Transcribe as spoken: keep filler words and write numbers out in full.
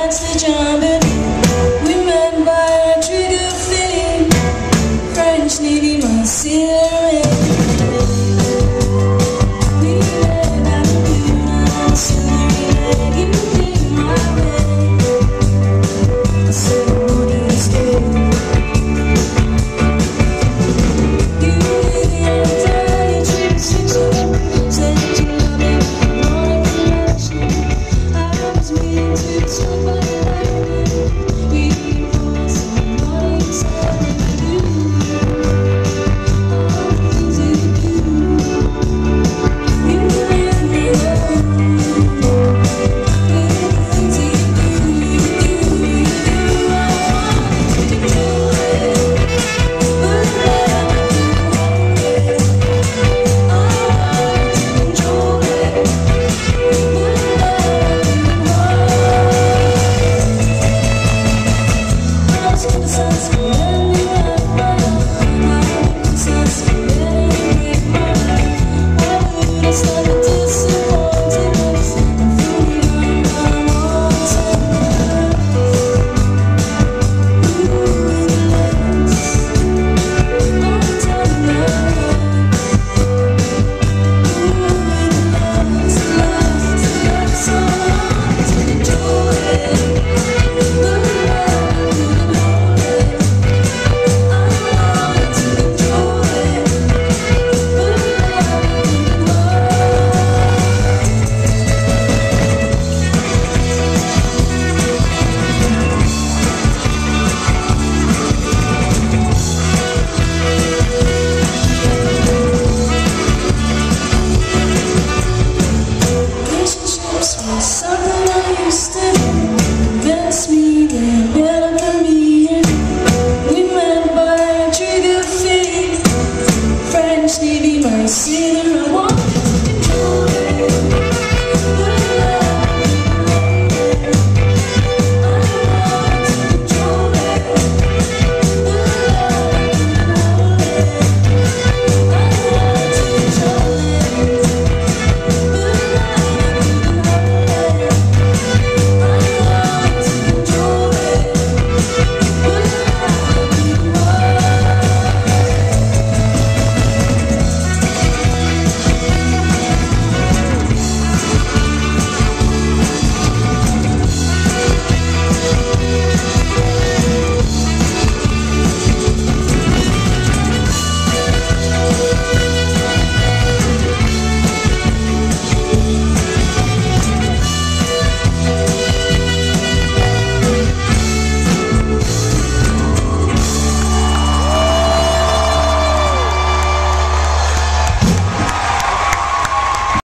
fast jumping. We met by a trigger feeling. French Navy, my silhouette. We met by the blue line, silhouette. You came my way. I said, what is this? You live in a tiny tricks fiction. Said you love me, all of the action. I was meaning to talk about